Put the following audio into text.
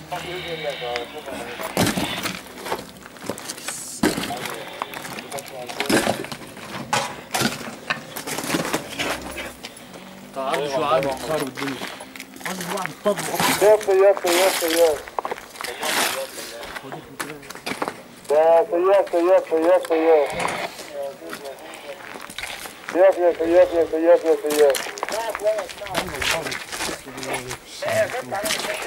تعالوا شو عامل خرب الدنيا. عايز واحد تطبخ. يا سياف يا سياف سياف سياف سياف سياف يا سياف يا سياف يا سياف